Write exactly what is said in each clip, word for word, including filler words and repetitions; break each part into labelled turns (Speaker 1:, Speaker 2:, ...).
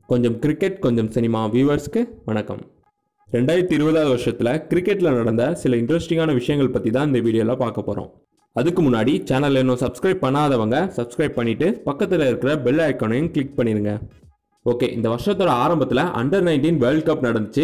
Speaker 1: கொஞ்சம் கிரிக்கெட் கொஞ்சம் சினிமா வியூவர்ஸ்க்கு வணக்கம். ரெண்டாயிரத்தி இருபதாவது வருஷத்தில் கிரிக்கெட்டில் நடந்த சில இன்ட்ரெஸ்டிங்கான விஷயங்கள் பற்றி தான் இந்த வீடியோவில் பார்க்க போகிறோம். அதுக்கு முன்னாடி சேனலில் இன்னும் சப்ஸ்கிரைப் பண்ணாதவங்க சப்ஸ்கிரைப் பண்ணிவிட்டு பக்கத்தில் இருக்கிற பெல் ஐக்கானையும் கிளிக் பண்ணிடுங்க. ஓகே, இந்த வருஷத்தோட ஆரம்பத்தில் அண்டர் நைன்டீன் வேர்ல்ட் கப் நடந்துச்சு.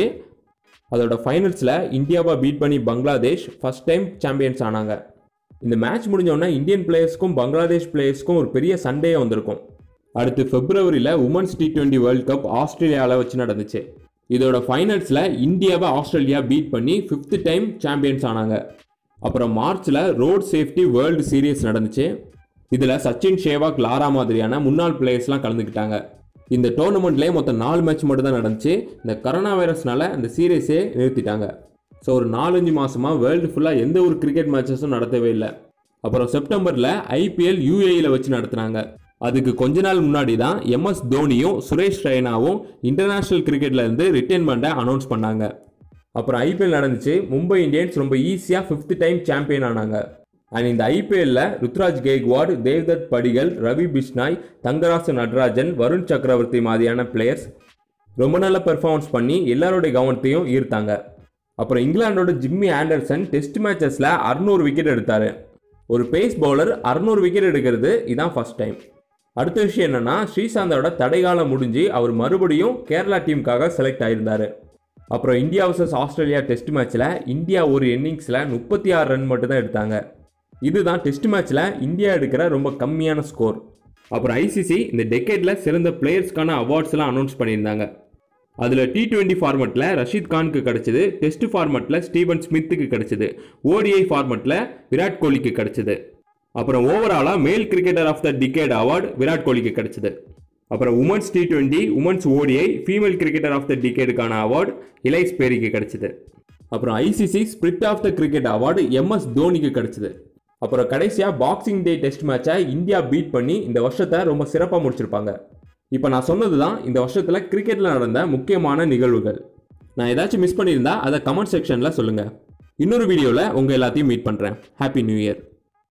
Speaker 1: அதோட ஃபைனல்ஸில் இந்தியாவை பீட் பண்ணி பங்களாதேஷ் ஃபஸ்ட் டைம் சாம்பியன்ஸ் ஆனாங்க. இந்த மேட்ச் முடிஞ்சோடனே இந்தியன் பிளேயர்ஸ்க்கும் பங்களாதேஷ் பிளேயர்ஸ்க்கும் ஒரு பெரிய சண்டையே வந்திருக்கும். அடுத்து பிப்ரவரியில் women's T twenty world cup ஆஸ்திரேலியாவில் வச்சு நடந்துச்சு. இதோட ஃபைனல்ஸில் இந்தியாவை ஆஸ்திரேலியா பீட் பண்ணி ஃபிஃப்த் டைம் சாம்பியன்ஸ் ஆனாங்க. அப்புறம் மார்ச்சில் ரோட் சேஃப்டி வேர்ல்டு சீரீஸ் நடந்துச்சு. இதில் சச்சின், சேவாக், லாரா மாதிரியான முன்னாள் பிளேயர்ஸ்லாம் கலந்துக்கிட்டாங்க. இந்த டோர்னமெண்ட்லேயே மொத்தம் நாலு மேட்ச் மட்டும் தான் நடந்துச்சு. இந்த கரோனா வைரஸ்னால அந்த சீரீஸே நிறுத்திட்டாங்க. ஸோ ஒரு நாலஞ்சு மாதமாக வேர்ல்டு ஃபுல்லாக எந்த ஒரு கிரிக்கெட் மேட்சஸும் நடத்தவே இல்லை. அப்புறம் செப்டம்பரில் ஐபிஎல் யூஏஇயில் வச்சு நடத்துனாங்க. அதுக்கு கொஞ்ச நாள் முன்னாடி தான் எம்எஸ் தோனியும் சுரேஷ் ரெய்னாவும் இன்டர்நேஷ்னல் கிரிக்கெட்டில் இருந்து ரிட்டைர்மெண்ட்டை அனௌன்ஸ் பண்ணாங்க. அப்புறம் ஐபிஎல் நடந்துச்சு. மும்பை இந்தியன்ஸ் ரொம்ப ஈஸியாக ஃபிஃப்த் டைம் சாம்பியன் ஆனாங்க. அண்ட் இந்த ஐபிஎல்ல ருத்ராஜ் கெய்க்வாட், தேவ்தத் படிகல், ரவி பிஷ்னாய், தங்கராசு நடராஜன், வருண் சக்கரவர்த்தி மாதிரியான பிளேயர்ஸ் ரொம்ப நல்ல பெர்ஃபார்மன்ஸ் பண்ணி எல்லாருடைய கவனத்தையும் ஈர்த்தாங்க. அப்புறம் இங்கிலாண்டோட ஜிம்மி ஆண்டர்சன் டெஸ்ட் மேட்சஸில் அறுநூறு விக்கெட் எடுத்தார். ஒரு பேஸ் பவுலர் அறுநூறு விக்கெட் எடுக்கிறது இதான் ஃபர்ஸ்ட் டைம். அடுத்த விஷயம் என்னன்னா, ஸ்ரீசாந்தோட தடைகாலம் முடிஞ்சு அவர் மறுபடியும் கேரளா டீமுக்காக செலக்ட் ஆயிருந்தார். அப்புறம் இந்தியா வர்சஸ் ஆஸ்திரேலியா டெஸ்ட் மேட்ச்சில் இந்தியா ஒரு இன்னிங்ஸில் முப்பத்தி ஆறு ரன் மட்டும் தான் எடுத்தாங்க. இதுதான் டெஸ்ட் மேட்ச்சில் இந்தியா எடுக்கிற ரொம்ப கம்மியான ஸ்கோர். அப்புறம் ஐசிசி இந்த டெக்கேட்டில் சிறந்த பிளேயர்ஸ்க்கான அவார்ட்ஸ்லாம் அனௌன்ஸ் பண்ணியிருந்தாங்க. அதில் டி டுவெண்ட்டி ஃபார்மெட்டில் ரஷீத் கானுக்கு கிடச்சிது, டெஸ்ட் ஃபார்மெட்டில் ஸ்டீவன் ஸ்மித்துக்கு கிடச்சிது, ஓடிஐ ஃபார்மெட்டில் விராட் கோலிக்கு கிடச்சிது. அப்புறம் ஓவராலாக male cricketer of the decade award Virat கோலிக்கு கிடச்சிது. அப்புறம் women's T twenty, women's ODI, female cricketer of the டிகேடுக்கான அவார்டு இலைஸ் பேரிக்கு கிடச்சிது. அப்புறம் ICC spirit of the cricket award MS தோனிக்கு கிடச்சிது. அப்புறம் கடைசியாக பாக்ஸிங் டே டெஸ்ட் மேட்சை இந்தியா பீட் பண்ணி இந்த வருஷத்தை ரொம்ப சிறப்பாக முடிச்சிருப்பாங்க. இப்போ நான் சொன்னது தான் இந்த வருஷத்தில் கிரிக்கெட்டில் நடந்த முக்கியமான நிகழ்வுகள். நான் ஏதாச்சும் மிஸ் பண்ணியிருந்தா அதை கமெண்ட் செக்ஷனில் சொல்லுங்கள். இன்னொரு வீடியோவில் உங்கள் எல்லாத்தையும் மீட் பண்ணுறேன். Happy new year.